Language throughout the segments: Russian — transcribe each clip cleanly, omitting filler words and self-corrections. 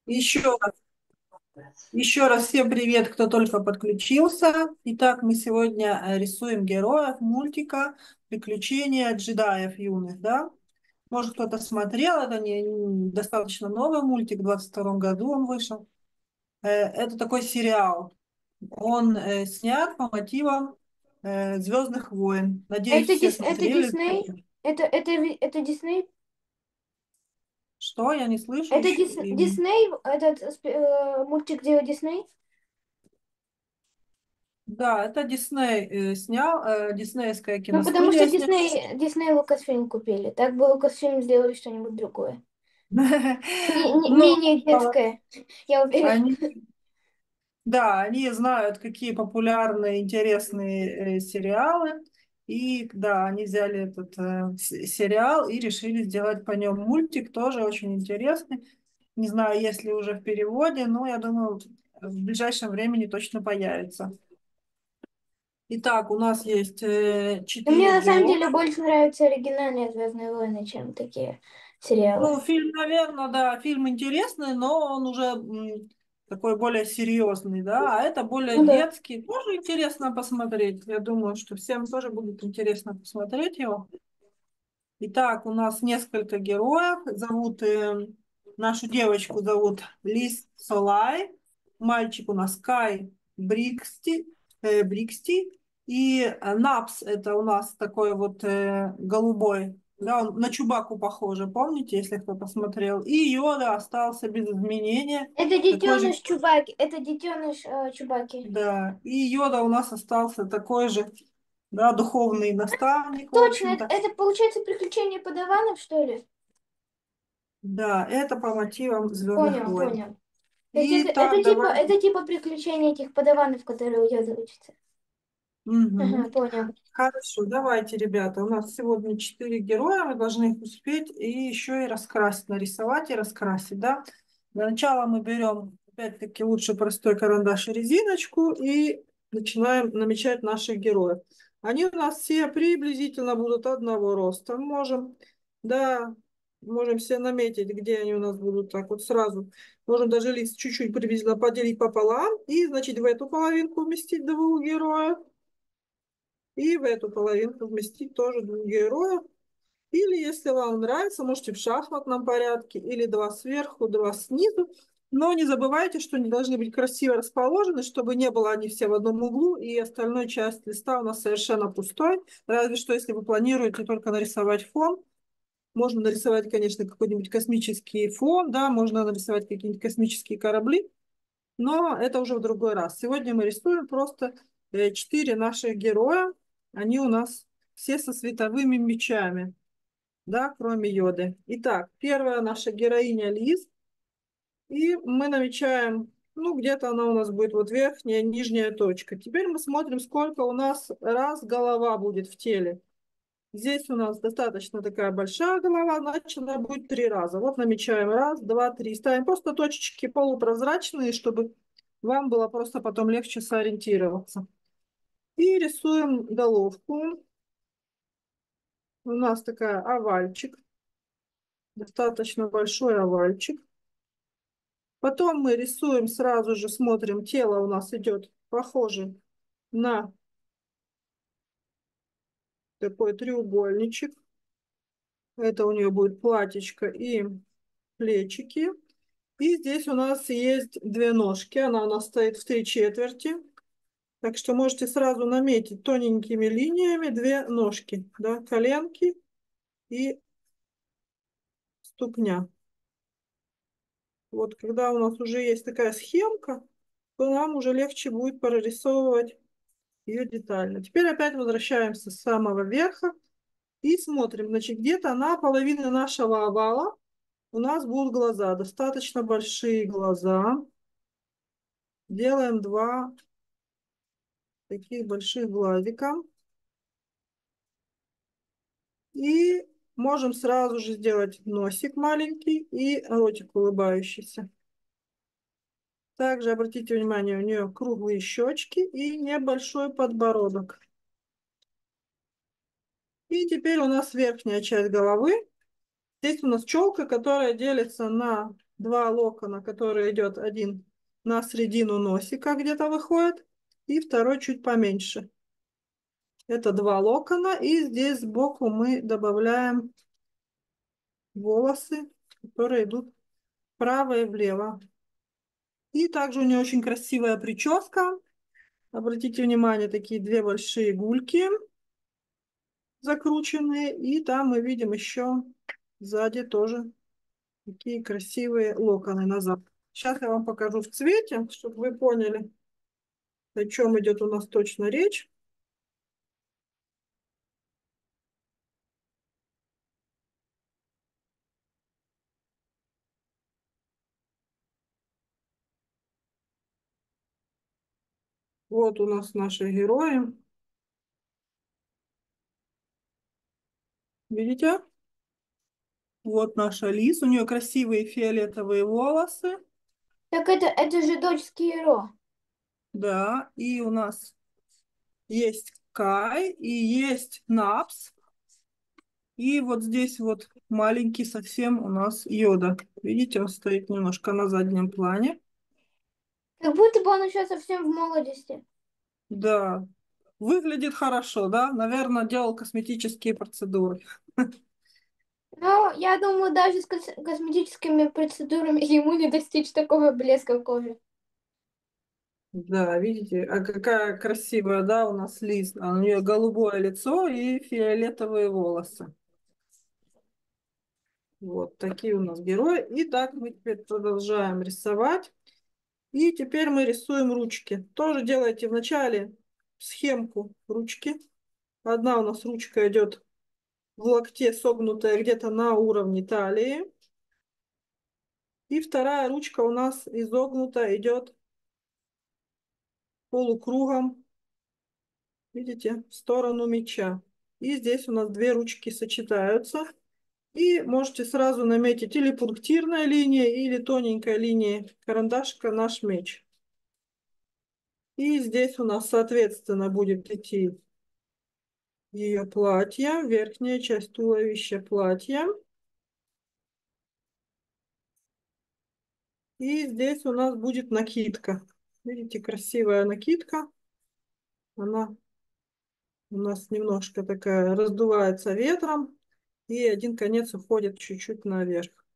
Еще раз всем привет, кто только подключился. Итак, мы сегодня рисуем героев мультика «Приключения джедаев юных», да? Может, кто-то смотрел, это достаточно новый мультик, в 22 году он вышел. Это такой сериал. Он снят по мотивам «Звездных войн». Надеюсь, все Это смотрели. Дисней? Это Дисней? Что? Я не слышу Это еще. Дисней? Этот мультик делал Дисней? Да, это Дисней снял, диснеевская Ну, потому что киностудия сняла. Дисней Лукасфильм купили. Так бы Лукасфильм сделали что-нибудь другое. Но Менее детское, я уверена. они, да, они знают, какие популярные, интересные сериалы. И да, они взяли этот сериал и решили сделать по нем мультик, тоже очень интересный. Не знаю, есть ли уже в переводе, но я думаю, в ближайшем времени точно появится. Итак, у нас есть Но мне 4 на самом героя. деле больше нравятся оригинальные Звездные войны, чем такие сериалы. Ну, фильм, наверное, да, фильм интересный, но он уже такой более серьезный, да, а это более Ну да. детский. Тоже интересно посмотреть. Я думаю, что всем тоже будет интересно посмотреть его. Итак, у нас несколько героев. Нашу девочку зовут Лиз Солай, мальчик у нас Кай Бриксти, и Напс это у нас такой вот голубой, да, он на Чубаку похоже, помните, если кто посмотрел. И Йода остался без изменения, Это такой же, детеныш Чубаки. Это детеныш Чубаки. да, и Йода у нас остался такой же, да, духовный наставник, в Точно, это, общем-то. это получается приключение подаванов, что ли? Да, это по мотивам Звездных Понял, войн. понял. То есть И так, давай. это типа приключения этих подаванов, которые у Йоды учатся. Ага, Мгм. понял. Хорошо, давайте, ребята. У нас сегодня 4 героя, мы должны их успеть и еще и раскрасить, нарисовать и раскрасить, да? Для начала мы берем, опять-таки, лучше простой карандаш и резиночку и начинаем намечать наших героев. Они у нас все приблизительно будут одного роста. Да, можем все наметить, где они у нас будут так вот сразу. Можем даже лист чуть-чуть приблизительно поделить пополам и, значит, в эту половинку вместить двух героев. И в эту половинку вместить тоже двух героев. Или, если вам нравится, можете в шахматном порядке, или два сверху, два снизу. Но не забывайте, что они должны быть красиво расположены, чтобы не было они все в одном углу, и остальная часть листа у нас совершенно пустой. Разве что, если вы планируете только нарисовать фон, можно нарисовать, конечно, какой-нибудь космический фон, да, можно нарисовать какие-нибудь космические корабли, но это уже в другой раз. Сегодня мы рисуем просто 4 наших героя. Они у нас все со световыми мечами, да, кроме Йоды. Итак, первая наша героиня Лиз. И мы намечаем, ну, где-то она у нас будет вот верхняя, нижняя точка. Теперь мы смотрим, сколько у нас раз голова будет в теле. Здесь у нас достаточно такая большая голова, значит, она будет 3 раза. Вот намечаем раз, два, три. Ставим просто точечки полупрозрачные, чтобы вам было просто потом легче сориентироваться. И рисуем головку. У нас такая овальчик, достаточно большой овальчик. Потом мы рисуем сразу же, смотрим, тело у нас идет похоже на такой треугольничек. Это у нее будет платьечко и плечики. И здесь у нас есть 2 ножки. Она у нас стоит в 3/4. Так что можете сразу наметить тоненькими линиями 2 ножки. Да, коленки и ступня. Вот когда у нас уже есть такая схемка, то нам уже легче будет прорисовывать ее детально. Теперь опять возвращаемся с самого верха и смотрим. Значит, где-то на половине нашего овала у нас будут глаза. Достаточно большие глаза. Делаем 2 таких больших глазика. И можем сразу же сделать носик маленький и ротик улыбающийся. Также обратите внимание, у нее круглые щечки и небольшой подбородок. И теперь у нас верхняя часть головы. Здесь у нас челка, которая делится на два локона, которые идет один на середину носика где-то выходит, и второй чуть поменьше. Это два локона, и здесь сбоку мы добавляем волосы, которые идут вправо и влево. И также у нее очень красивая прическа. Обратите внимание, такие две большие гульки закрученные. И там мы видим еще сзади тоже такие красивые локоны назад. Сейчас я вам покажу в цвете, чтобы вы поняли, о чем идет у нас точно речь. Вот у нас наши герои. Видите? Вот наша Лиз. У нее красивые фиолетовые волосы. Так это же дочь Скиро. Да, и у нас есть Кай и есть Напс. И вот здесь вот маленький совсем у нас Йода. Видите, он стоит немножко на заднем плане. Как будто бы он еще совсем в молодости. Да, выглядит хорошо, да? Наверное, делал косметические процедуры. Но я думаю, даже с косметическими процедурами ему не достичь такого блеска кожи. Да, видите, а какая красивая, да, у нас Лиз. У нее голубое лицо и фиолетовые волосы. Вот такие у нас герои. И так мы теперь продолжаем рисовать. И теперь мы рисуем ручки. Тоже делайте вначале схемку ручки. Одна у нас ручка идет в локте, согнутая где-то на уровне талии. И вторая ручка у нас изогнута, идет полукругом, видите, в сторону меча. И здесь у нас две ручки сочетаются. И можете сразу наметить или пунктирная линия, или тоненькая линия карандашика наш меч. И здесь у нас, соответственно, будет идти ее платье, верхняя часть туловища платья. И здесь у нас будет накидка. Видите, красивая накидка. Она у нас немножко такая раздувается ветром. И один конец уходит чуть-чуть наверх.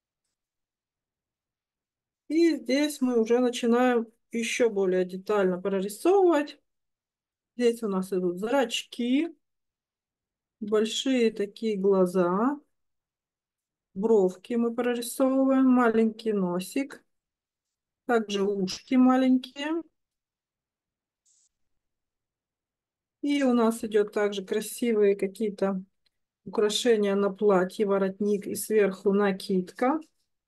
И здесь мы уже начинаем еще более детально прорисовывать. Здесь у нас идут зрачки, большие такие глаза, бровки мы прорисовываем, маленький носик, также ушки маленькие. И у нас идет также красивые какие-то украшения на платье, воротник и сверху накидка.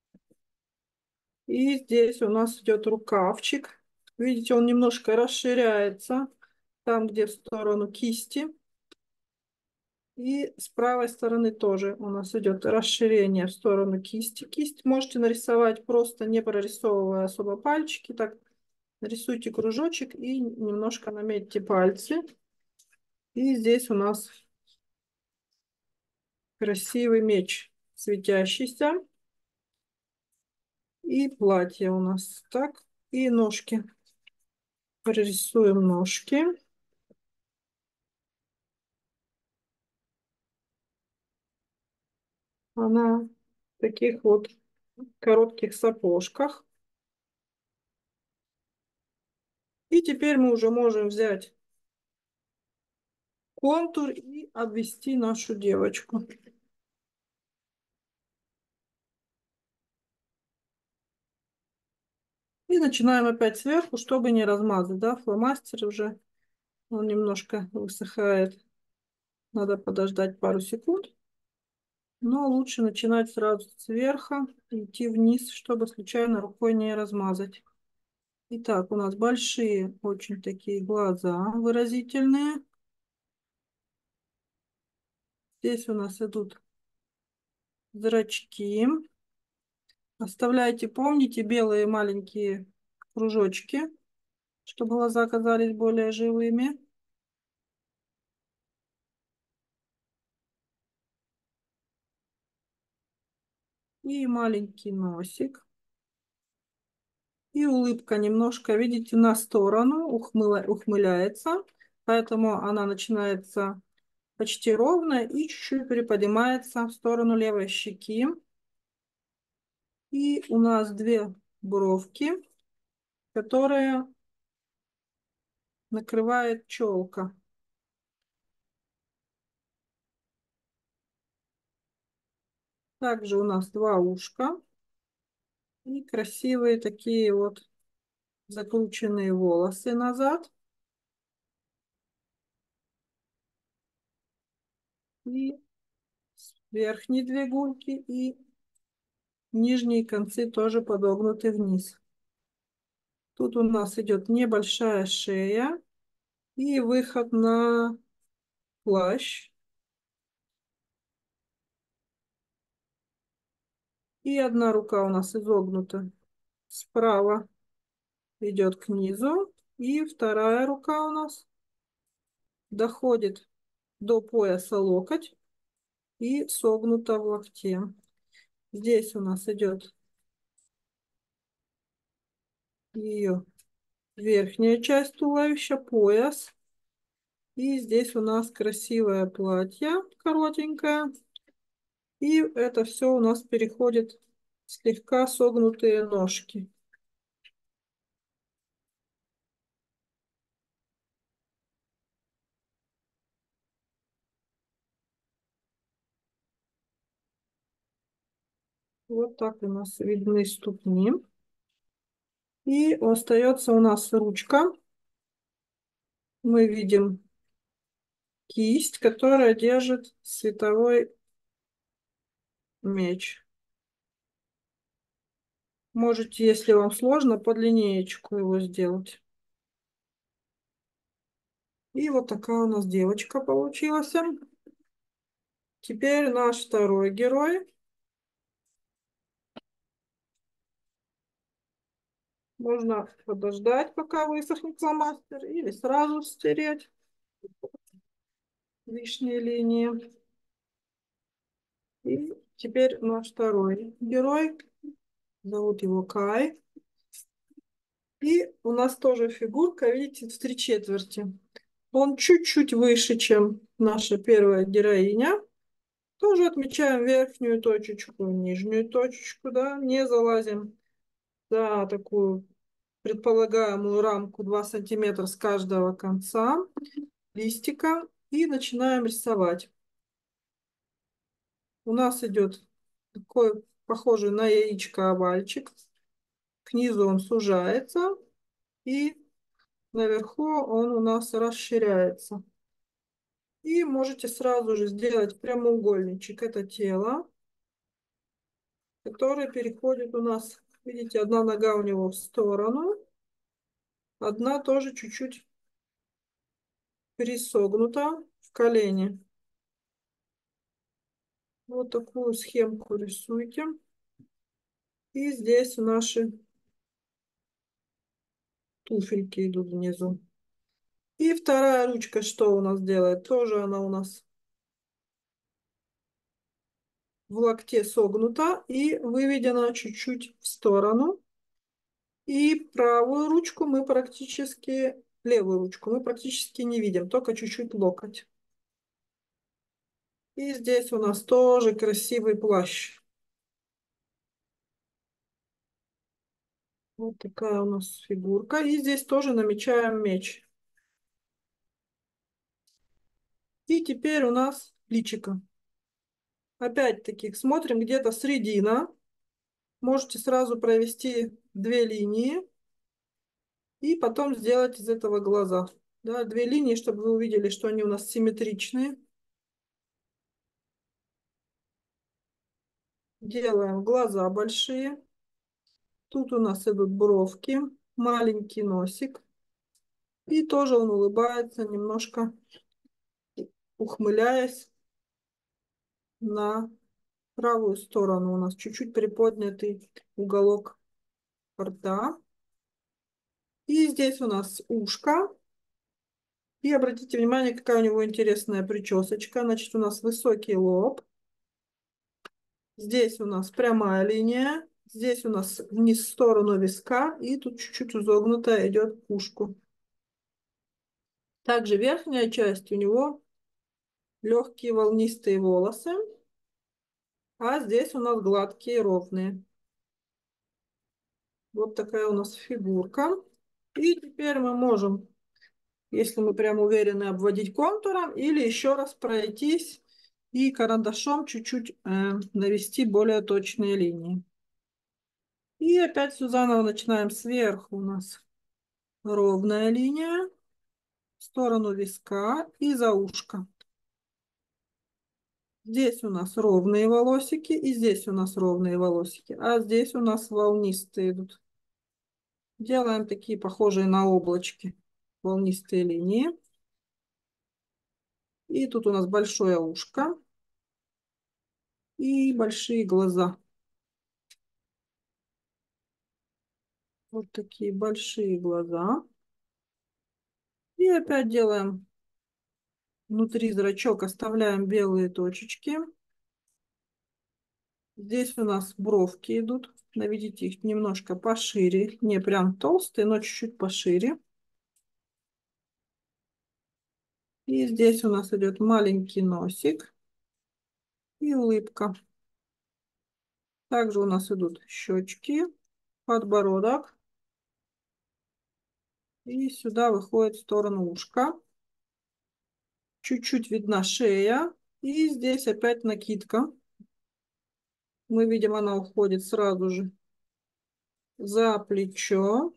И здесь у нас идет рукавчик. Видите, он немножко расширяется там, где в сторону кисти. И с правой стороны тоже у нас идет расширение в сторону кисти. Кисть можете нарисовать просто не прорисовывая особо пальчики. Так, нарисуйте кружочек и немножко наметьте пальцы. И здесь у нас красивый меч светящийся. И платье у нас так. И ножки. Прорисуем ножки. Она в таких вот коротких сапожках. И теперь мы уже можем взять контур и обвести нашу девочку. И начинаем опять сверху, чтобы не размазать, да, фломастер уже, он немножко высыхает. Надо подождать пару секунд. Но лучше начинать сразу сверху, идти вниз, чтобы случайно рукой не размазать. Итак, у нас большие очень такие глаза выразительные. Здесь у нас идут зрачки. Оставляйте, помните, белые маленькие кружочки, чтобы глаза казались более живыми. И маленький носик. И улыбка немножко, видите, на сторону ухмыляется. Поэтому она начинается почти ровно и чуть-чуть приподнимается в сторону левой щеки. И у нас две бровки, которые накрывает челка. Также у нас два ушка и красивые такие вот закрученные волосы назад. И верхние две гульки и нижние концы тоже подогнуты вниз. Тут у нас идет небольшая шея и выход на плащ. И одна рука у нас изогнута справа, идет к низу. И вторая рука у нас доходит до пояса локоть и согнута в локте. Здесь у нас идет ее верхняя часть туловища, пояс. И здесь у нас красивое платье, коротенькое. И это все у нас переходит в слегка согнутые ножки. Вот так у нас видны ступни. И остается у нас ручка. Мы видим кисть, которая держит световой меч. Можете, если вам сложно, под линеечку его сделать. И вот такая у нас девочка получилась. Теперь наш второй герой. Можно подождать, пока высохнет фломастер, или сразу стереть лишние линии. И теперь наш второй герой. Зовут его Кай. И у нас тоже фигурка, видите, в 3/4. Он чуть-чуть выше, чем наша первая героиня. Тоже отмечаем верхнюю точечку, нижнюю точечку, да, не залазим за такую предполагаемую рамку 2 сантиметра с каждого конца листика и начинаем рисовать. У нас идет такой похожий на яичко овальчик. К низу он сужается и наверху он у нас расширяется. И можете сразу же сделать прямоугольничек. Это тело, который переходит у нас, видите, одна нога у него в сторону, одна тоже чуть-чуть присогнута в колени. Вот такую схемку рисуйте. И здесь наши туфельки идут внизу. И вторая ручка что у нас делает? Тоже она у нас в локте согнута и выведена чуть-чуть в сторону. И правую ручку мы практически, левую ручку мы практически не видим, только чуть-чуть локоть. И здесь у нас тоже красивый плащ. Вот такая у нас фигурка. И здесь тоже намечаем меч. И теперь у нас личико. Опять-таки смотрим где-то середина. Можете сразу провести две линии и потом сделать из этого глаза. Да, две линии, чтобы вы увидели, что они у нас симметричные. Делаем глаза большие. Тут у нас идут бровки, маленький носик. И тоже он улыбается, немножко ухмыляясь на правую сторону. У нас чуть-чуть приподнятый уголок рта. И здесь у нас ушко. И обратите внимание, какая у него интересная причесочка. Значит, у нас высокий лоб. Здесь у нас прямая линия. Здесь у нас вниз в сторону виска. И тут чуть-чуть изогнутая идет к ушку. Также верхняя часть у него легкие волнистые волосы. А здесь у нас гладкие ровные. Вот такая у нас фигурка. И теперь мы можем, если мы прям уверены, обводить контуром или еще раз пройтись и карандашом чуть-чуть навести более точные линии. И опять все заново начинаем сверху у нас ровная линия в сторону виска и за ушко. Здесь у нас ровные волосики и здесь у нас ровные волосики, а здесь у нас волнистые идут. Делаем такие похожие на облачки волнистые линии. И тут у нас большое ушко и большие глаза. Вот такие большие глаза. И опять делаем внутри зрачок, оставляем белые точечки. Здесь у нас бровки идут. Наведите их немножко пошире. Не прям толстые, но чуть-чуть пошире. И здесь у нас идет маленький носик и улыбка. Также у нас идут щечки, подбородок. И сюда выходит в сторону ушка. Чуть-чуть видна шея. И здесь опять накидка. Мы видим, она уходит сразу же за плечо.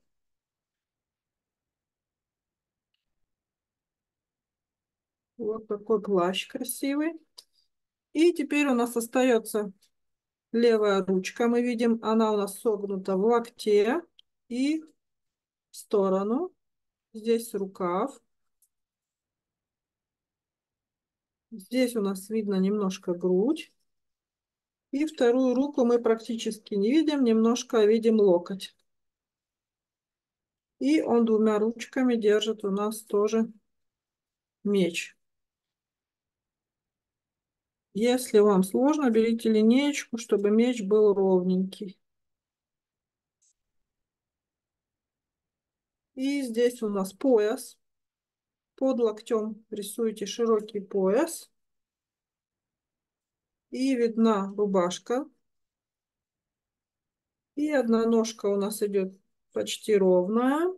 Вот такой плащ красивый. И теперь у нас остается левая ручка. Мы видим, она у нас согнута в локте и в сторону. Здесь рукав. Здесь у нас видно немножко грудь. И вторую руку мы практически не видим, немножко видим локоть. И он двумя ручками держит у нас тоже меч. Если вам сложно, берите линеечку, чтобы меч был ровненький. И здесь у нас пояс. Под локтем рисуете широкий пояс. И видна рубашка. И одна ножка у нас идет почти ровная,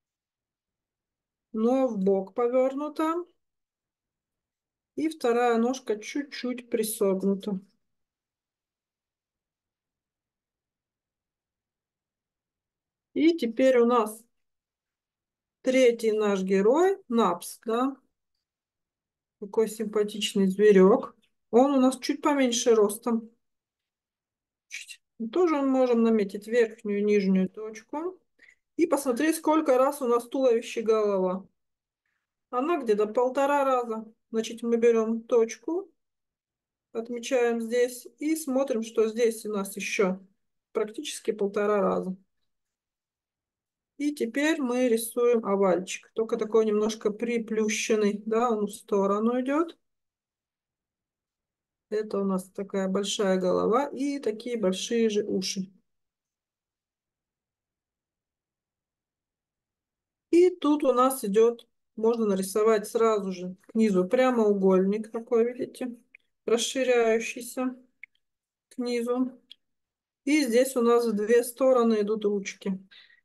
но в бок повернута. И вторая ножка чуть-чуть присогнута. И теперь у нас третий наш герой, Напс, да? Такой симпатичный зверек. Он у нас чуть поменьше ростом. Чуть. Тоже можем наметить верхнюю и нижнюю точку. И посмотреть, сколько раз у нас туловище голова. Она где-то 1,5 раза. Значит, мы берем точку, отмечаем здесь и смотрим, что здесь у нас еще практически 1,5 раза. И теперь мы рисуем овальчик. Только такой немножко приплющенный. Да, он в сторону идет. Это у нас такая большая голова и такие большие же уши. И тут у нас идет, можно нарисовать сразу же к низу прямоугольник такой, видите, расширяющийся к низу. И здесь у нас в две стороны идут ручки.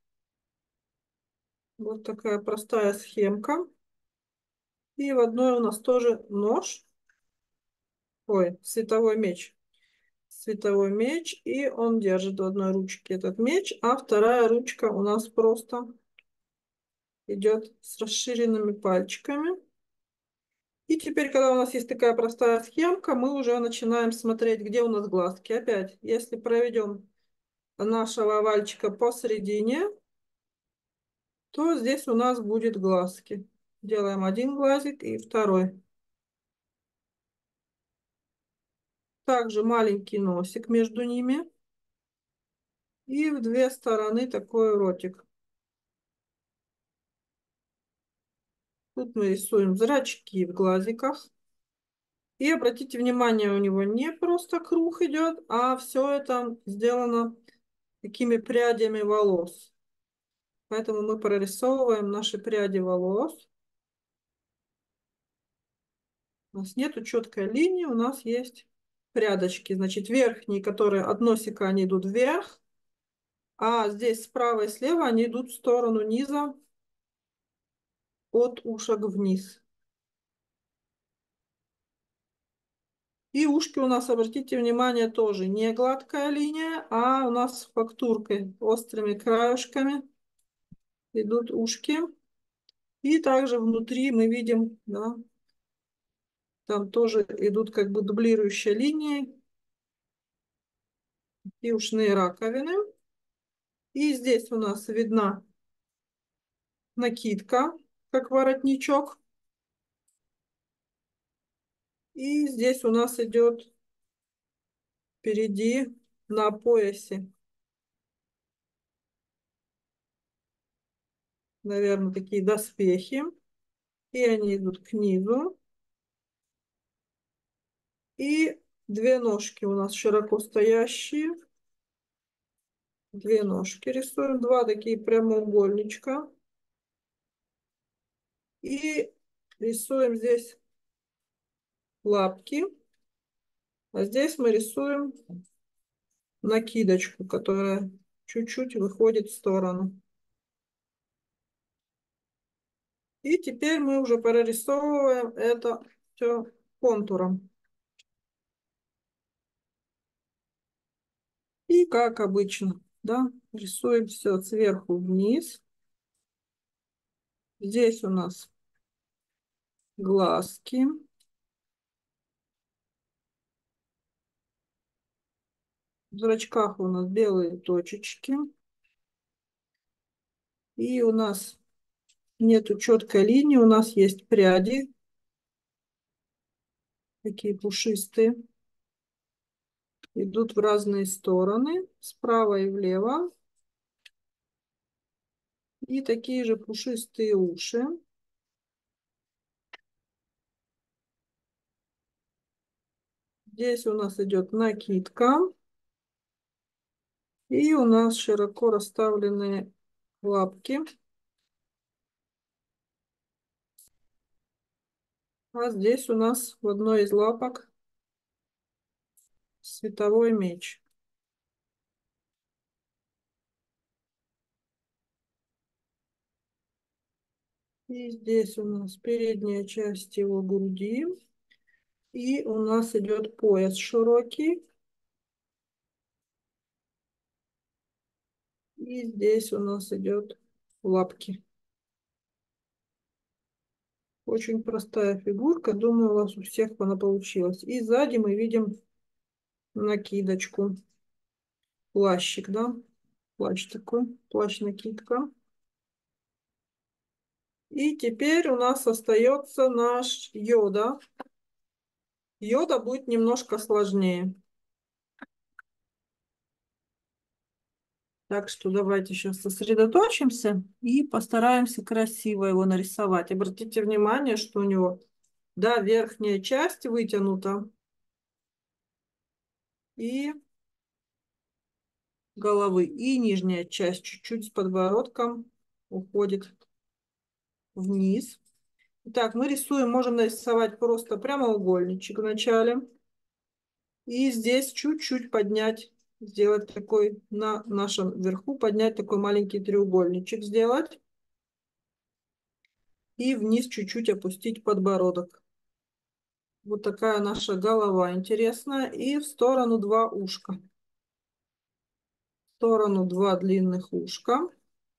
Вот такая простая схемка. И в одной у нас тоже нож. Ой, световой меч. Световой меч. И он держит в одной ручке этот меч. А вторая ручка у нас просто идет с расширенными пальчиками. И теперь, когда у нас есть такая простая схемка, мы уже начинаем смотреть, где у нас глазки. Опять, если проведем нашего овальчика посередине, то здесь у нас будет глазки. Делаем один глазик и второй. Также маленький носик между ними. И в две стороны такой ротик. Тут мы рисуем зрачки в глазиках. И обратите внимание, у него не просто круг идет, а все это сделано такими прядями волос. Поэтому мы прорисовываем наши пряди волос. У нас нету четкой линии, у нас есть прядочки. Значит, верхние, которые от носика, они идут вверх, а здесь справа и слева они идут в сторону низа от ушек вниз. И ушки у нас, обратите внимание, тоже не гладкая линия, а у нас с фактуркой, острыми краешками идут ушки. И также внутри мы видим, да, там тоже идут как бы дублирующие линии и ушные раковины. И здесь у нас видна накидка, как воротничок. И здесь у нас идет впереди на поясе, наверное, такие доспехи. И они идут к низу. И две ножки у нас широко стоящие. Две ножки рисуем. Два такие прямоугольничка. И рисуем здесь лапки. А здесь мы рисуем накидочку, которая чуть-чуть выходит в сторону. И теперь мы уже прорисовываем это все контуром. И как обычно, да, рисуем все сверху вниз. Здесь у нас глазки. В зрачках у нас белые точечки. И у нас нету четкой линии, у нас есть пряди, такие пушистые, идут в разные стороны, справа и влево. И такие же пушистые уши. Здесь у нас идет накидка. И у нас широко расставленные лапки. А здесь у нас в одной из лапок световой меч. И здесь у нас передняя часть его груди. И у нас идет пояс широкий. И здесь у нас идет лапки. Очень простая фигурка. Думаю, у вас у всех она получилась. И сзади мы видим накидочку. Плащик, да? Плащ такой. Плащ-накидка. И теперь у нас остается наш йода. Йода будет немножко сложнее. Так что давайте сейчас сосредоточимся и постараемся красиво его нарисовать. Обратите внимание, что у него, да, верхняя часть вытянута. И головы. И нижняя часть чуть-чуть с подбородком уходит вниз. Итак, мы рисуем, можем нарисовать просто прямоугольничек вначале. И здесь чуть-чуть поднять, сделать такой на нашем верху, поднять такой маленький треугольничек сделать. И вниз чуть-чуть опустить подбородок. Вот такая наша голова интересная. И в сторону два ушка. В сторону два длинных ушка.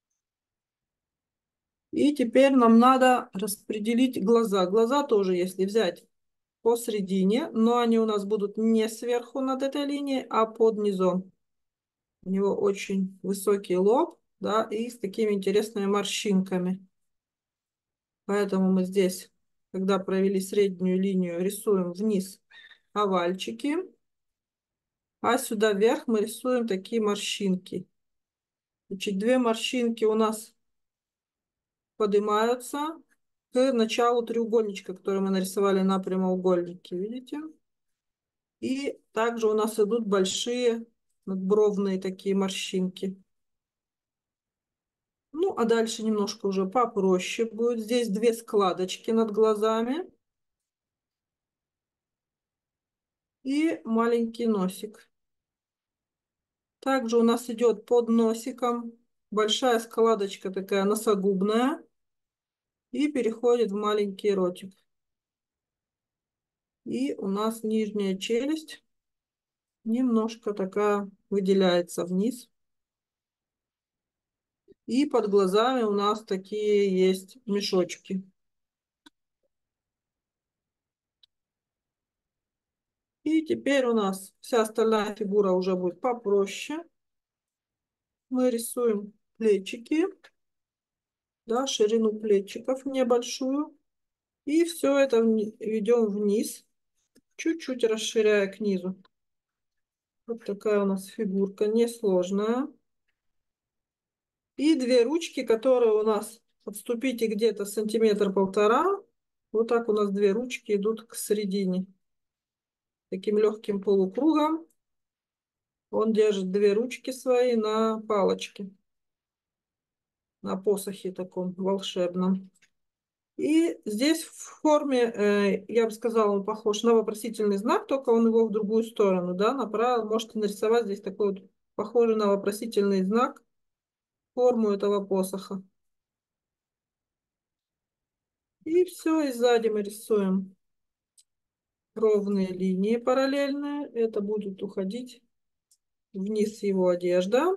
И теперь нам надо распределить глаза. Глаза тоже, если взять посередине, но они у нас будут не сверху над этой линией, а под низом. У него очень высокий лоб, да, и с такими интересными морщинками. Поэтому мы здесь, когда провели среднюю линию, рисуем вниз овальчики, а сюда вверх мы рисуем такие морщинки. Значит, две морщинки у нас поднимаются, к началу треугольничка, который мы нарисовали на прямоугольнике, видите? И также у нас идут большие надбровные такие морщинки. Ну, а дальше немножко уже попроще будет. Здесь две складочки над глазами и маленький носик. Также у нас идет под носиком большая складочка такая носогубная и переходит в маленький ротик. И у нас нижняя челюсть немножко такая выделяется вниз. И под глазами у нас такие есть мешочки. И теперь у нас вся остальная фигура уже будет попроще. Мы рисуем плечики, да, ширину плечиков небольшую. И все это ведем вниз, чуть-чуть расширяя к низу. Вот такая у нас фигурка, несложная. И две ручки, которые у нас, отступите где-то сантиметр-полтора. Вот так у нас две ручки идут к середине. Таким легким полукругом. Он держит две ручки свои на палочке. На посохе таком волшебном. И здесь в форме, я бы сказала, он похож на вопросительный знак, только он его в другую сторону, да, направил. Можете нарисовать здесь такой вот похожий на вопросительный знак форму этого посоха. И все, и сзади мы рисуем ровные линии параллельные. Это будет уходить вниз его одежда.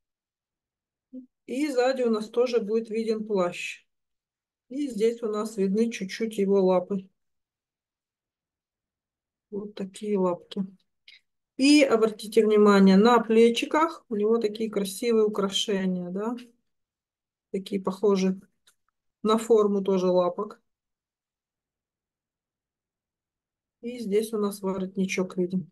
И сзади у нас тоже будет виден плащ. И здесь у нас видны чуть-чуть его лапы. Вот такие лапки. И обратите внимание, на плечиках у него такие красивые украшения, да? Такие похожие на форму тоже лапок. И здесь у нас воротничок видим.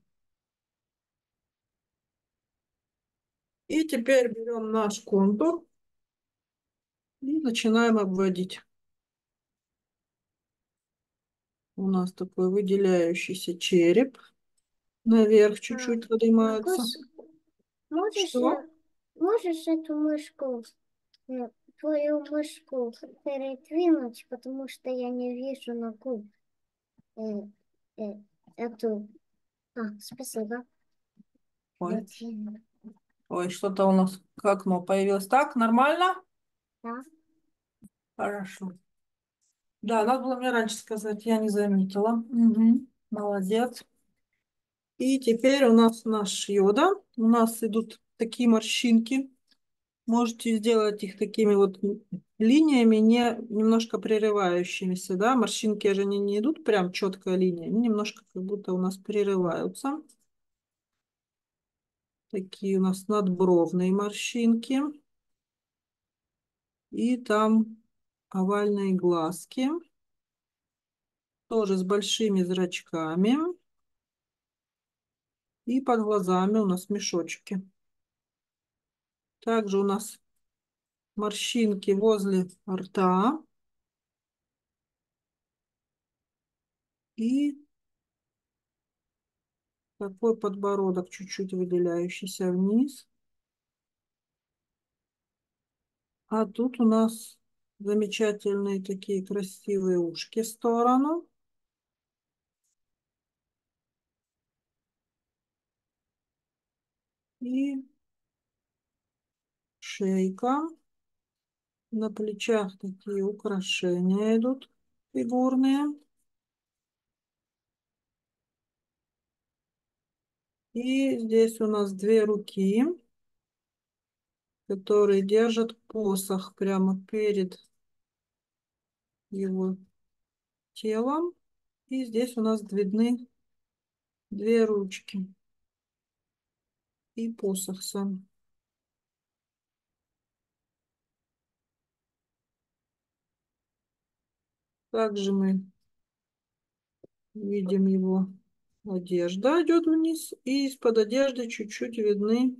И теперь берем наш контур и начинаем обводить. У нас такой выделяющийся череп. Наверх чуть-чуть поднимается. Можешь, Что? можешь эту мышку, твою мышку передвинуть, потому что я не вижу ногу. Э, э, эту. Спасибо. Ой, Передвину. ой, что-то у нас как оно появилось. Так, нормально? Да. Хорошо. Да, надо было мне раньше сказать, я не заметила. Мгм. Молодец. И теперь у нас наш йода. У нас идут такие морщинки. Можете сделать их такими вот линиями, немножко прерывающимися, да. Морщинки же не идут прям четкая линия, они немножко как будто у нас прерываются. Такие у нас надбровные морщинки. И там овальные глазки. Тоже с большими зрачками. И под глазами у нас мешочки. Также у нас морщинки возле рта. И такой подбородок чуть-чуть выделяющийся вниз. А тут у нас замечательные такие красивые ушки в сторону. И шейка. На плечах такие украшения идут фигурные. И здесь у нас две руки, которые держат посох прямо перед его телом. И здесь у нас видны две ручки и посох сам. Также мы видим его одежда идет вниз. И из-под одежды чуть-чуть видны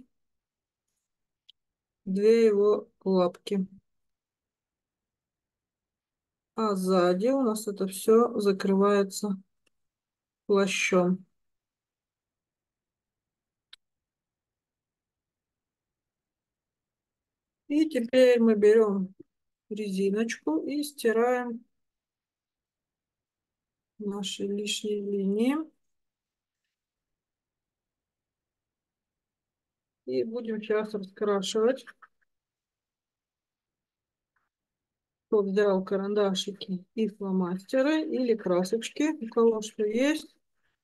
две его лапки. а сзади у нас это все закрывается плащом. И теперь мы берем резиночку и стираем наши лишние линии. И будем сейчас раскрашивать. Кто взял карандашики и фломастеры или красочки, у кого что есть.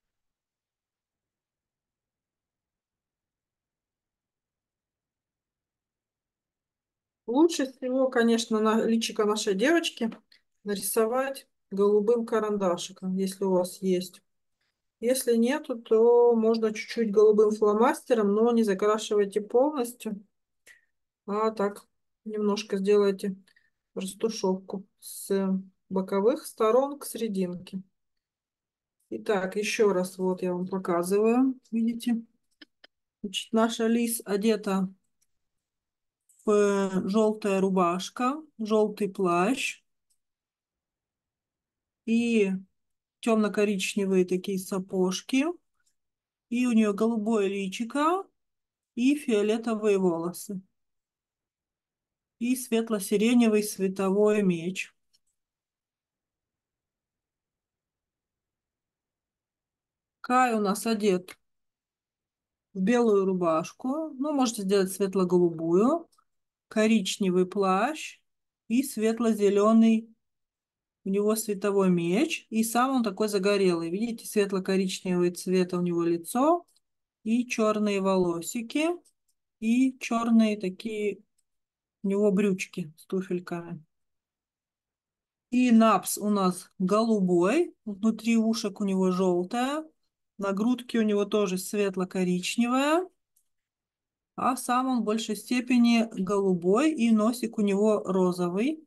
Лучше всего, конечно, на личико нашей девочки нарисовать голубым карандашиком, если у вас есть. Если нету, то можно чуть-чуть голубым фломастером, но не закрашивайте полностью, а так немножко сделайте растушевку с боковых сторон к серединке. Итак, еще раз вот я вам показываю, видите. Значит, наша Лиз одета в желтая рубашка, желтый плащ и темно-коричневые такие сапожки. И у нее голубое личико и фиолетовые волосы. И светло-сиреневый световой меч. Кай у нас одет в белую рубашку. Ну, можете сделать светло-голубую, коричневый плащ и светло-зеленый у него световой меч. И сам он такой загорелый. Видите, светло-коричневый цвета у него лицо и черные волосики и черные такие у него брючки с туфельками. И напс у нас голубой, внутри ушек у него желтая, на грудке у него тоже светло-коричневая, а сам он в большей степени голубой, и носик у него розовый.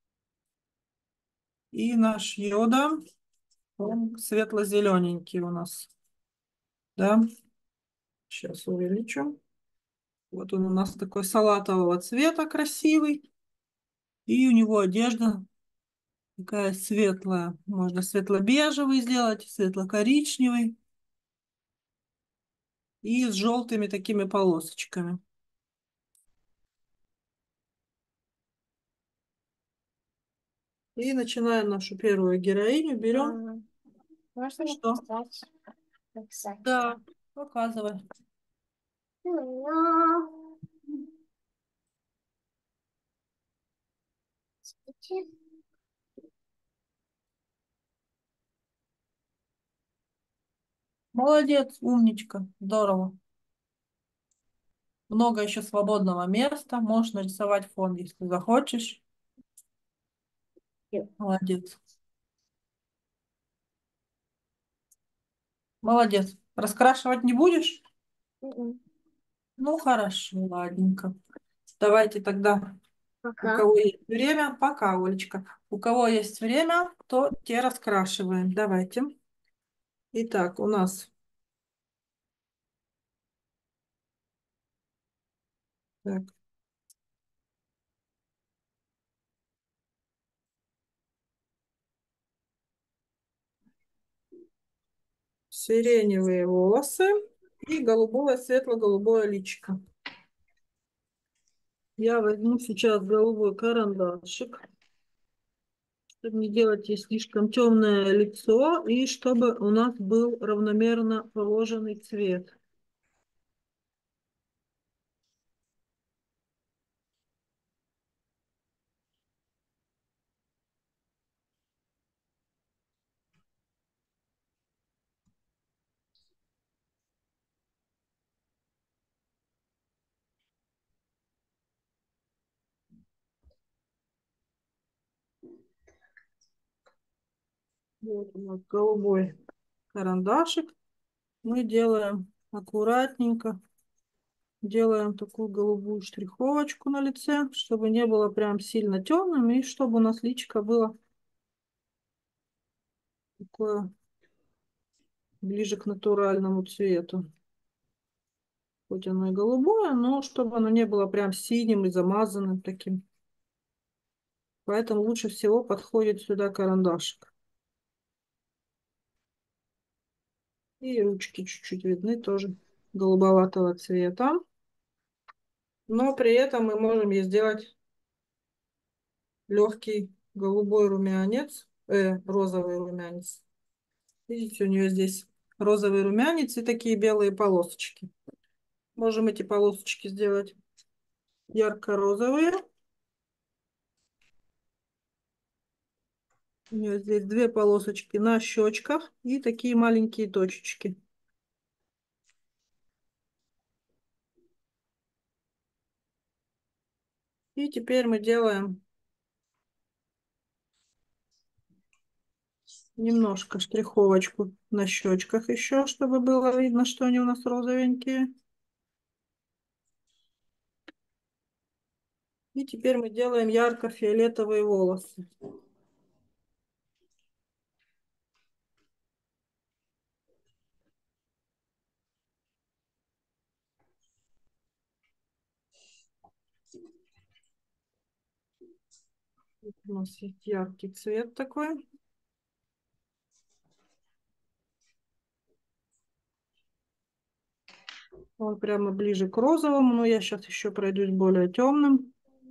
И наш Йода, он светло-зелененький у нас, да. Сейчас увеличу. Вот он у нас такой салатового цвета красивый, и у него одежда такая светлая, можно светло-бежевый сделать, светло-коричневый. И с желтыми такими полосочками. И начинаем нашу первую героиню. Берем. Можно Что? написать? Написать Да, что? показывай. Ну, Молодец, умничка, здорово. Много еще свободного места. Можешь нарисовать фон, если захочешь. Молодец. Молодец. Раскрашивать не будешь? Мгм. Ну, хорошо, ладненько. Давайте тогда, у Пока. кого есть время, пока, Олечка. У кого есть время, то те раскрашиваем. Давайте. Итак, у нас так, сиреневые волосы и голубое, светло-голубое личико. Я возьму сейчас голубой карандашик, чтобы не делать ей слишком темное лицо и чтобы у нас был равномерно положенный цвет. Вот у нас голубой карандашик. Мы делаем аккуратненько, делаем такую голубую штриховочку на лице, чтобы не было прям сильно темным и чтобы у нас личико было такое ближе к натуральному цвету. Хоть оно и голубое, но чтобы оно не было прям синим и замазанным таким. Поэтому лучше всего подходит сюда карандашик. И ручки чуть-чуть видны тоже голубоватого цвета. Но при этом мы можем ей сделать легкий голубой румянец, розовый румянец. Видите, у нее здесь розовый румянец и такие белые полосочки. Можем эти полосочки сделать ярко-розовые. У нее здесь две полосочки на щечках и такие маленькие точечки. И теперь мы делаем немножко штриховочку на щечках еще, чтобы было видно, что они у нас розовенькие. И теперь мы делаем ярко-фиолетовые волосы. Вот у нас есть яркий цвет такой. Он прямо ближе к розовому, но я сейчас еще пройдусь более темным.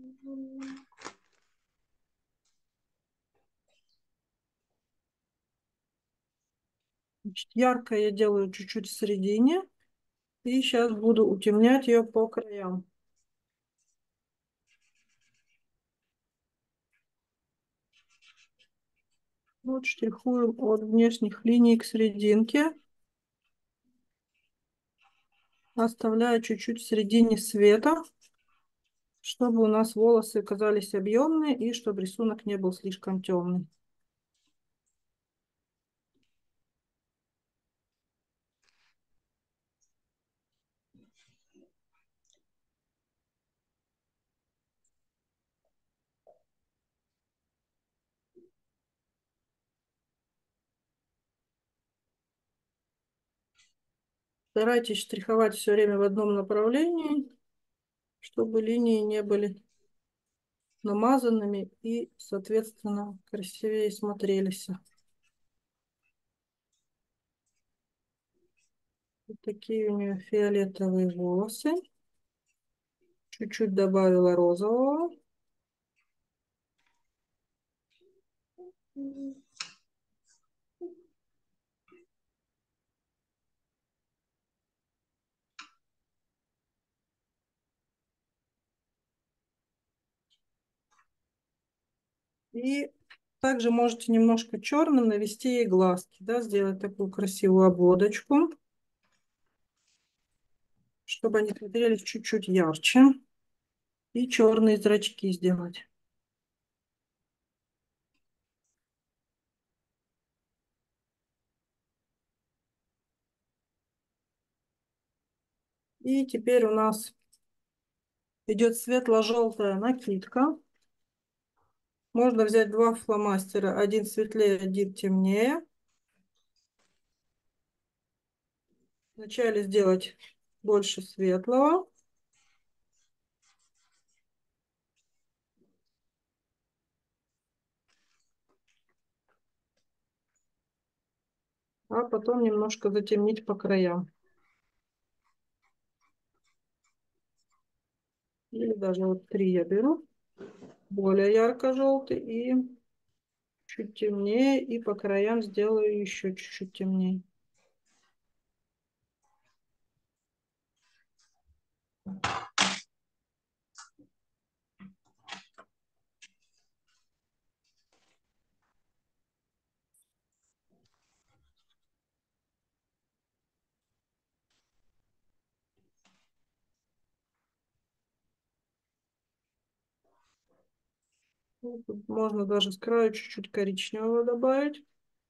Значит, ярко я делаю чуть-чуть в середине. И сейчас буду утемнять ее по краям. Вот штрихуем от внешних линий к серединке. Оставляю чуть-чуть в середине света, чтобы у нас волосы казались объемные и чтобы рисунок не был слишком темный. Старайтесь штриховать все время в одном направлении, чтобы линии не были намазанными и, соответственно, красивее смотрелись. Вот такие у нее фиолетовые волосы. Чуть-чуть добавила розового. И также можете немножко черным навести ей глазки, да, сделать такую красивую обводочку, чтобы они смотрелись чуть-чуть ярче. И черные зрачки сделать. И теперь у нас идет светло-желтая накидка. Можно взять два фломастера, один светлее, один темнее. Вначале сделать больше светлого. А потом немножко затемнить по краям. Или даже вот три я беру. Более ярко-желтый и чуть темнее. И по краям сделаю еще чуть-чуть темнее. Ну, тут можно даже с краю чуть-чуть коричневого добавить.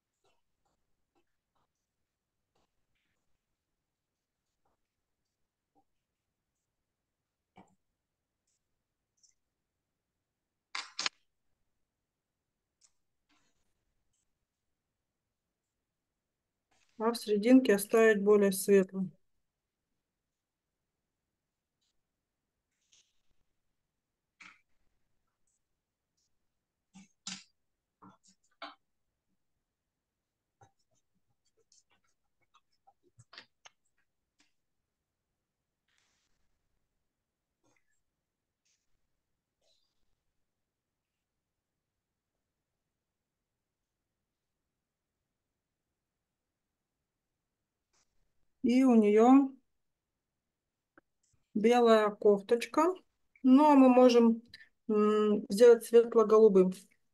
А в серединке оставить более светлый. И у нее белая кофточка. Но мы можем сделать светло-голубым,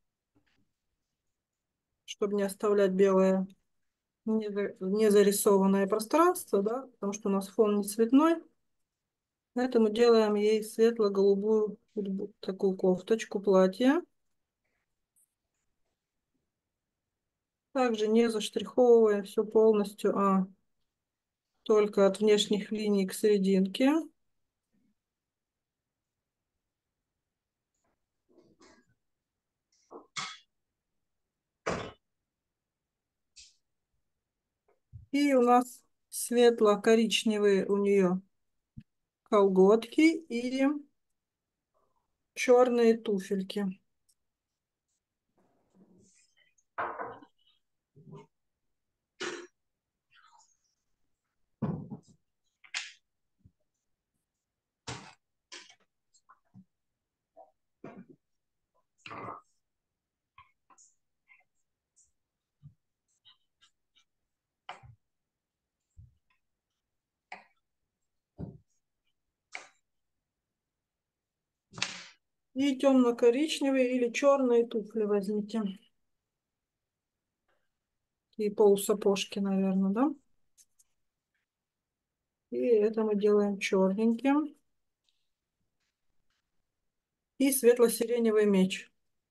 чтобы не оставлять белое не зарисованное пространство, да, потому что у нас фон не цветной. Поэтому делаем ей светло-голубую такую кофточку, платье. Также не заштриховываем все полностью, а только от внешних линий к серединке. И у нас светло-коричневые у нее колготки и черные туфельки. И темно-коричневые или черные туфли возьмите. И полусапожки, наверное, да? И это мы делаем черненьким. И светло-сиреневый меч.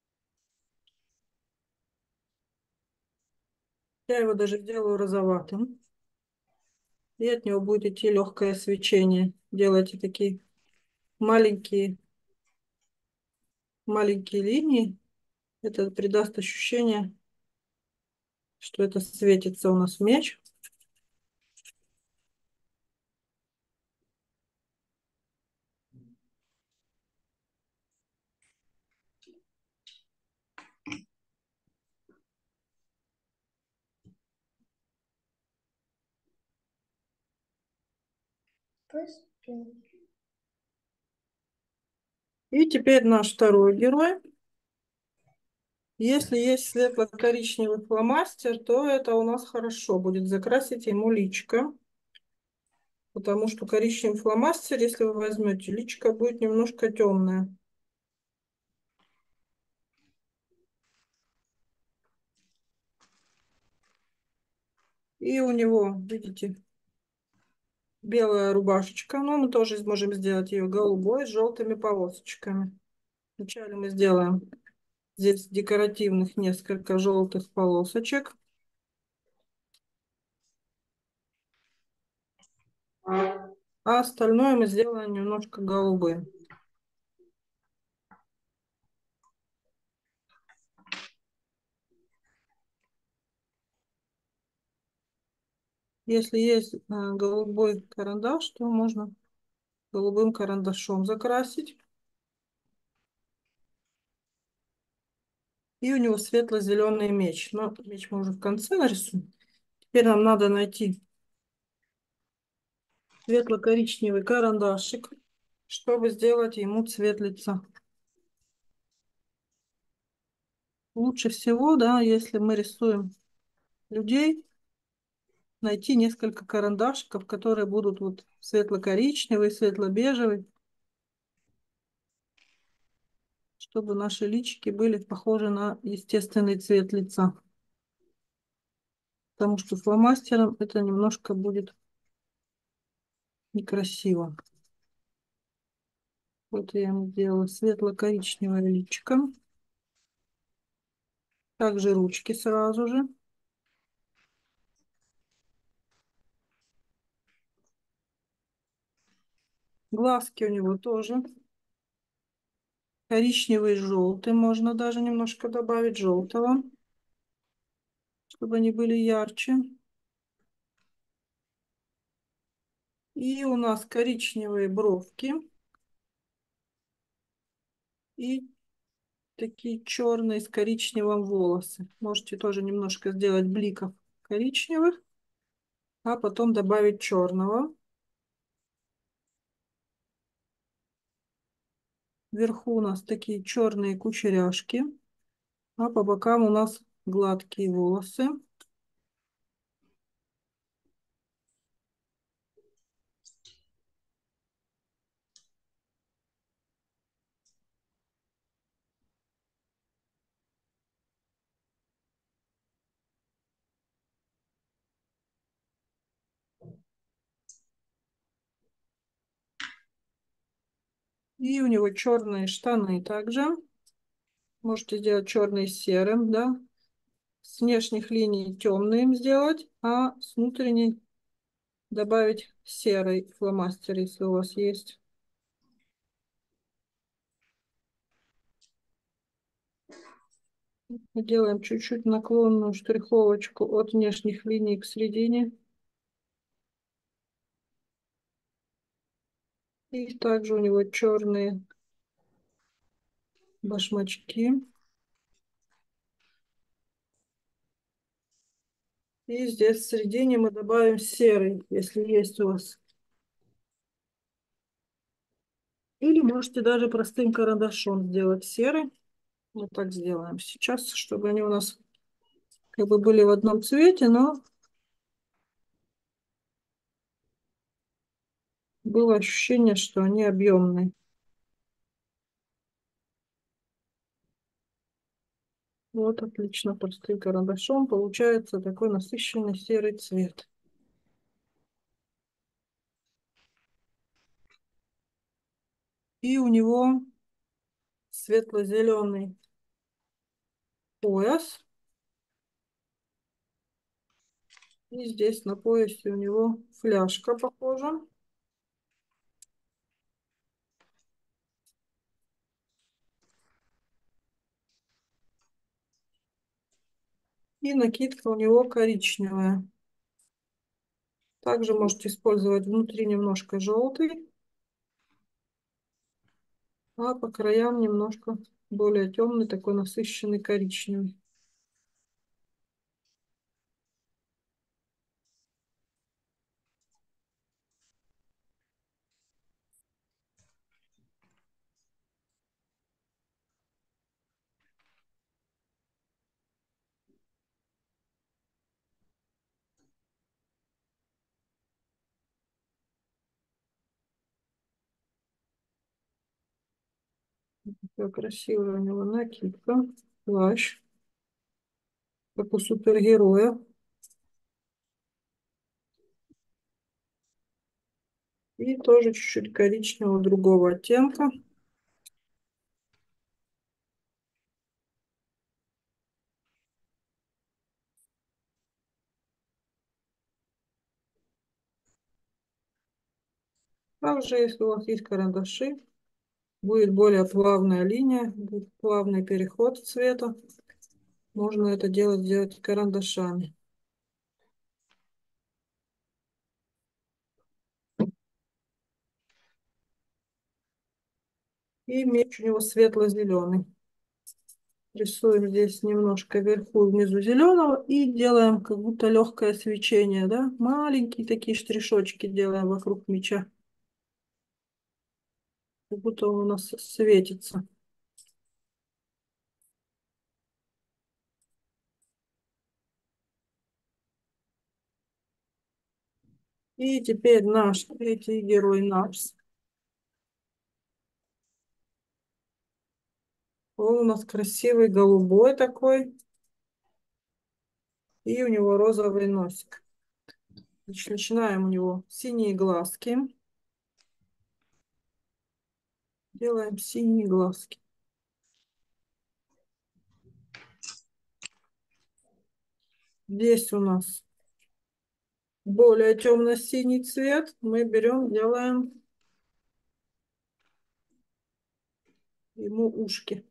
Я его даже сделаю розоватым. И от него будет идти легкое свечение. Делайте такие маленькие, маленькие линии. Это придаст ощущение, что это светится у нас меч. И теперь наш второй герой. Если есть светло-коричневый фломастер, то это у нас хорошо будет закрасить ему личико. Потому что коричневый фломастер, если вы возьмете, личико будет немножко темное. И у него, видите, белая рубашечка. Но мы тоже можем сделать ее голубой с желтыми полосочками. Вначале мы сделаем здесь декоративных несколько желтых полосочек. А остальное мы сделаем немножко голубым. Если есть голубой карандаш, то можно голубым карандашом закрасить. И у него светло-зеленый меч. Но меч мы уже в конце нарисуем. Теперь нам надо найти светло-коричневый карандашик, чтобы сделать ему цвет лица. Лучше всего, да, если мы рисуем людей, найти несколько карандашиков, которые будут вот светло-коричневый, светло-бежевый, чтобы наши личики были похожи на естественный цвет лица. Потому что фломастером это немножко будет некрасиво. Вот я ему сделала светло-коричневое личико. Также ручки сразу же. Глазки у него тоже коричневый, желтый. Можно даже немножко добавить желтого, чтобы они были ярче. И у нас коричневые бровки. И такие черные с коричневым волосы. Можете тоже немножко сделать бликов коричневых, а потом добавить черного. Вверху у нас такие черные кучеряшки, а по бокам у нас гладкие волосы. И у него черные штаны также. Можете сделать черный с серым, да. С внешних линий темный им сделать, а с внутренней добавить серый фломастер, если у вас есть. Делаем чуть-чуть наклонную штриховочку от внешних линий к середине. И также у него черные башмачки. И здесь в середине мы добавим серый, если есть у вас. Или можете даже простым карандашом сделать серый. Вот так сделаем сейчас, чтобы они у нас как бы были в одном цвете, но было ощущение, что они объемные. Вот отлично, простым карандашом получается такой насыщенный серый цвет. И у него светло-зеленый пояс. И здесь на поясе у него фляжка похожа. И накидка у него коричневая. Также можете использовать внутри немножко желтый, а по краям немножко более темный, такой насыщенный коричневый. Такая красивая у него накидка, плащ, как у супергероя. И тоже чуть-чуть коричневого другого оттенка. Также, если у вас есть карандаши, будет более плавная линия, будет плавный переход цвета. Можно это делать, сделать карандашами. И меч у него светло-зеленый. Рисуем здесь немножко вверху и внизу зеленого и делаем как будто легкое свечение, да? Маленькие такие штришочки делаем вокруг меча. Как будто он у нас светится. И теперь наш третий герой Нарс. Он у нас красивый, голубой такой. И у него розовый носик. Значит, начинаем у него синие глазки. Делаем синие глазки. Здесь у нас более темно-синий цвет. Мы берем, делаем ему ушки.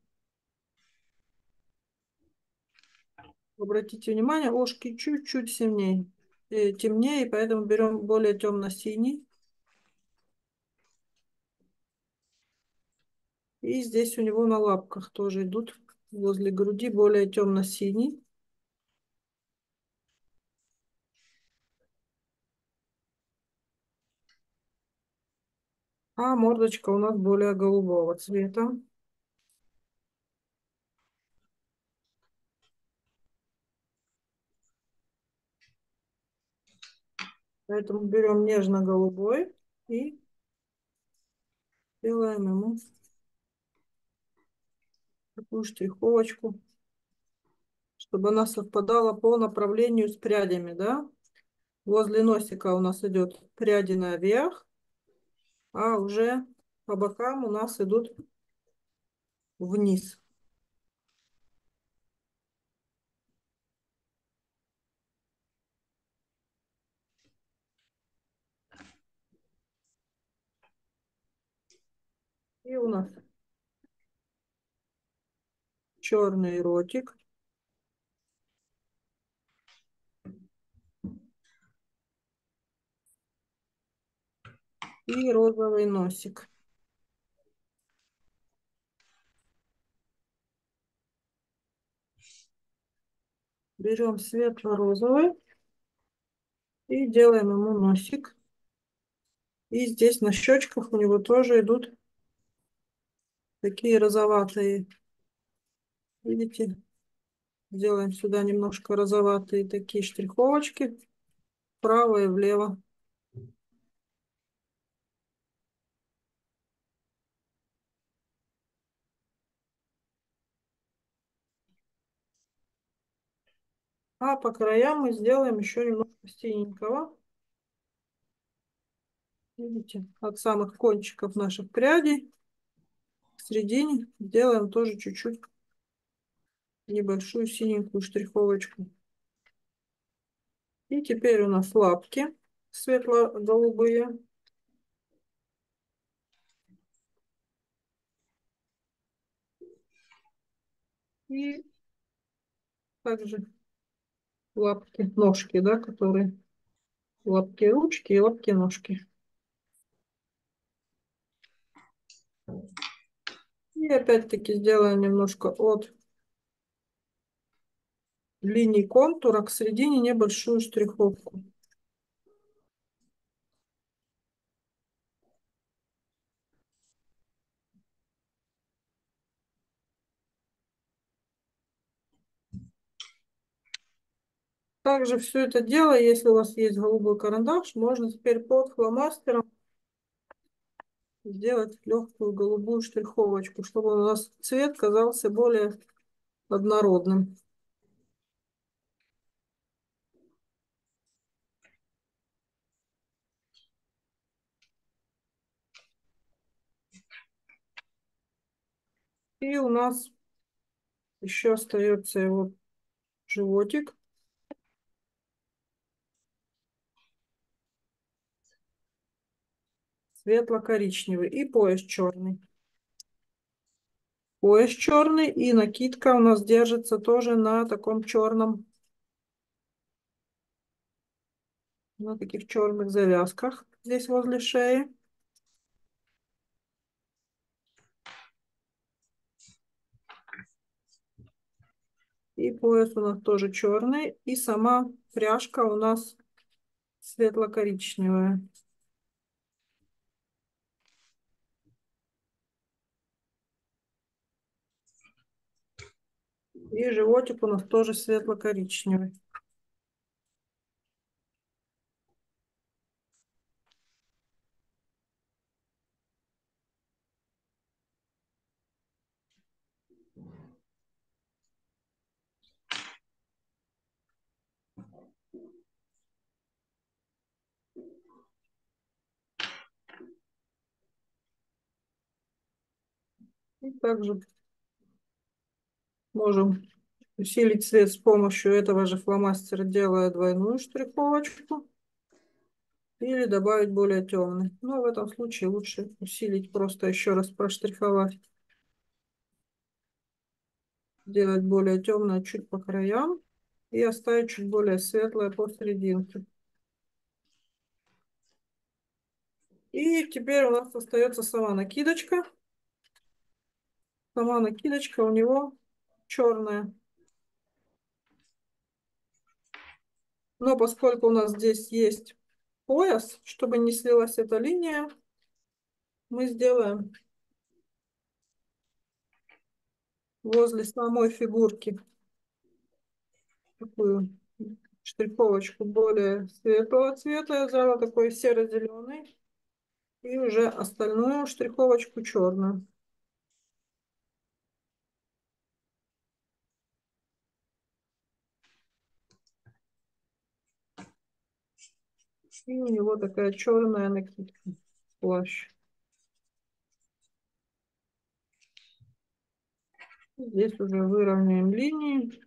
Обратите внимание, ушки чуть-чуть темнее, поэтому берем более темно-синий. И здесь у него на лапках тоже идут возле груди более темно-синий. А мордочка у нас более голубого цвета. Поэтому берем нежно-голубой и делаем ему такую штриховочку, чтобы она совпадала по направлению с прядями, да? Возле носика у нас идет пряди наверх, а уже по бокам у нас идут вниз. И у нас черный ротик и розовый носик. Берем светло-розовый и делаем ему носик. И здесь на щечках у него тоже идут такие розоватые. Видите? Делаем сюда немножко розоватые такие штриховочки вправо и влево. А по краям мы сделаем еще немножко синенького. Видите? От самых кончиков наших прядей к середине делаем тоже чуть-чуть небольшую синенькую штриховочку. И теперь у нас лапки светло-голубые. И также лапки, ножки, да, которые лапки ручки и лапки ножки. И опять-таки сделаем немножко от линии контура к середине небольшую штриховку. Также все это дело, если у вас есть голубой карандаш, можно теперь под фломастером сделать легкую голубую штриховочку, чтобы у нас цвет казался более однородным. И у нас еще остается его животик. Светло-коричневый и пояс черный. Пояс черный и накидка у нас держится тоже на таком черном, на таких черных завязках здесь возле шеи. И пояс у нас тоже черный. И сама пряжка у нас светло-коричневая. И животик у нас тоже светло-коричневый. И также можем усилить цвет с помощью этого же фломастера, делая двойную штриховочку. Или добавить более темный. Но в этом случае лучше усилить, просто еще раз проштриховать. Делать более темное чуть по краям. И оставить чуть более светлое посерединке. И теперь у нас остается сама накидочка. Сама накидочка у него черная. Но поскольку у нас здесь есть пояс, чтобы не слилась эта линия, мы сделаем возле самой фигурки такую штриховочку более светлого цвета. Я взяла такой серо-зеленый. И уже остальную штриховочку черную. И у него такая черная накидка, плащ. Здесь уже выровняем линии.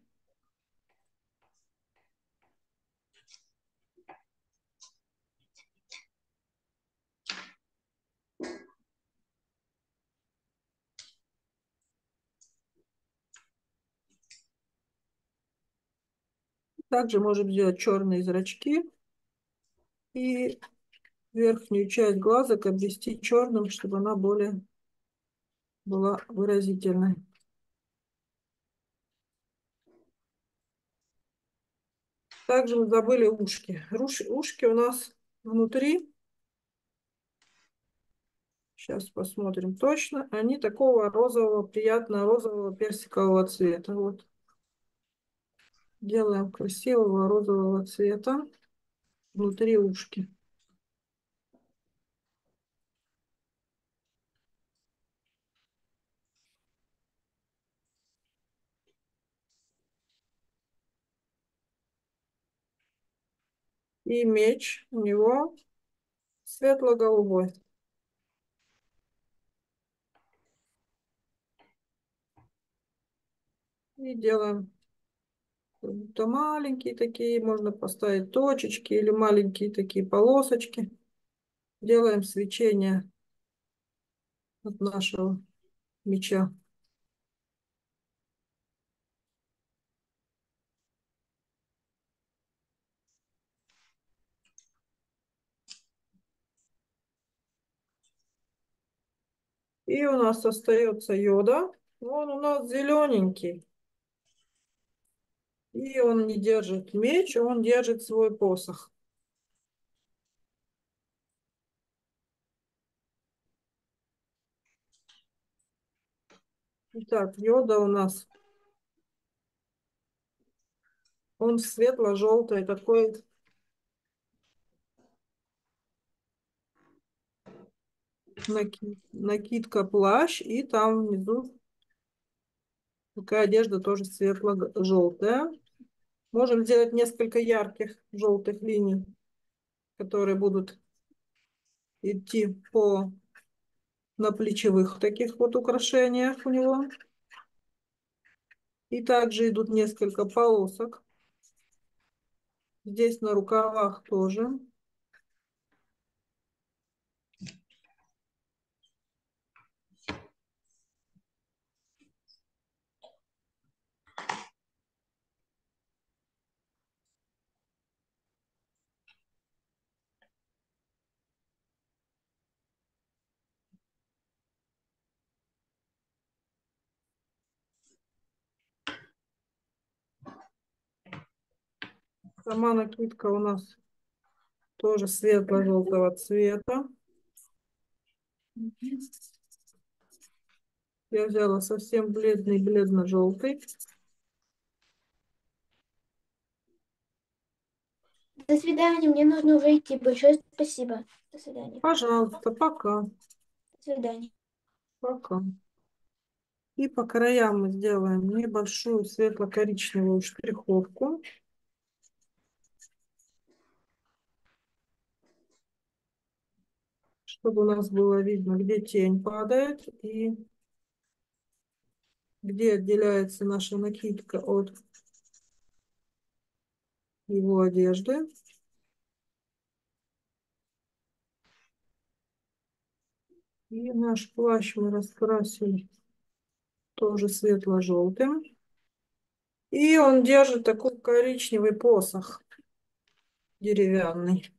Также можем сделать черные зрачки и верхнюю часть глазок обвести черным, чтобы она более была выразительной. Также мы забыли ушки. Ушки у нас внутри. Сейчас посмотрим точно. Они такого розового, приятного розового персикового цвета. Вот. Делаем красивого розового цвета внутри ушки. И меч у него светло-голубой. И делаем будто маленькие такие, можно поставить точечки или маленькие такие полосочки. Делаем свечение от нашего меча. И у нас остается йода. Он у нас зелененький. И он не держит меч, он держит свой посох. Итак, йода у нас, он светло-желтый, такой накидка плащ, и там внизу такая одежда тоже светло-желтая. Можем сделать несколько ярких желтых линий, которые будут идти на плечевых таких вот украшениях у него. И также идут несколько полосок. Здесь на рукавах тоже. Сама накидка у нас тоже светло-желтого цвета. Я взяла совсем бледный, бледно-желтый. До свидания, мне нужно уже идти. Большое спасибо. До свидания. Пожалуйста, пока. До свидания. Пока. И по краям мы сделаем небольшую светло-коричневую штриховку. Чтобы у нас было видно, где тень падает и где отделяется наша накидка от его одежды. И наш плащ мы раскрасили тоже светло-желтым. И он держит такой коричневый посох деревянный.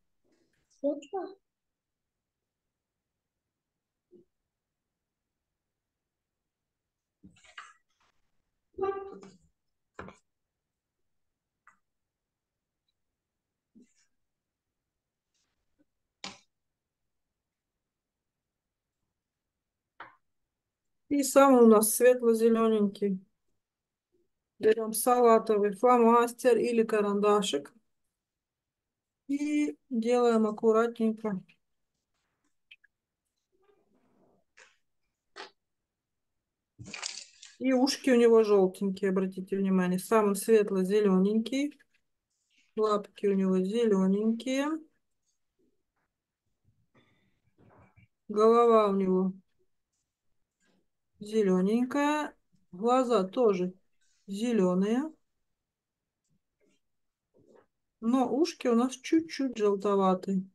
И сам у нас светло-зелененький. Берем салатовый фломастер или карандашик. И делаем аккуратненько. И ушки у него желтенькие, обратите внимание. Сам он светло-зелененький. Лапки у него зелененькие. Голова у него зелененькая. Глаза тоже зеленые, но ушки у нас чуть-чуть желтоватые.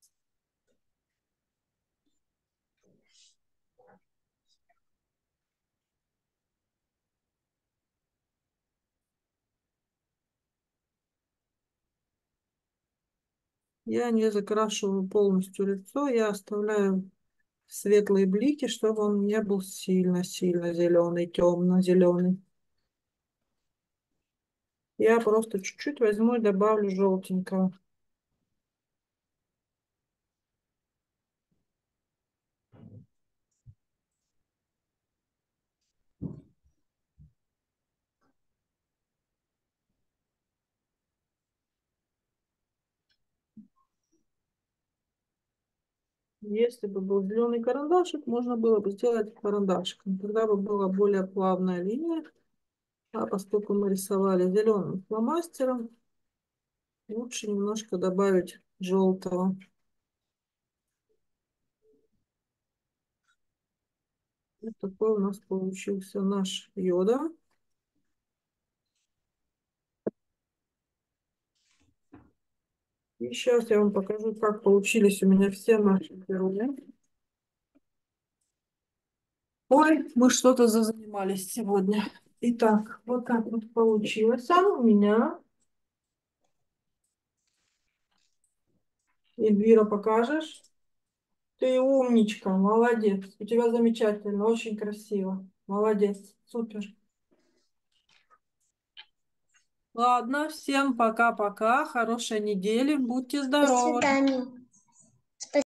Я не закрашиваю полностью лицо, я оставляю светлые блики, чтобы он не был сильно-сильно зеленый, темно-зеленый. Я просто чуть-чуть возьму и добавлю желтенького. Если бы был зеленый карандашик, можно было бы сделать карандашиком. Тогда бы была более плавная линия. А поскольку мы рисовали зеленым фломастером, лучше немножко добавить желтого. Вот такой у нас получился наш йода. И сейчас я вам покажу, как получились у меня все наши герои. Ой, мы что-то зазанимались сегодня. Итак, вот так вот получилось у меня. Эльвира, покажешь? Ты умничка, молодец. У тебя замечательно, очень красиво. Молодец, супер. Ладно, всем пока-пока, хорошей недели, будьте До здоровы. свидания.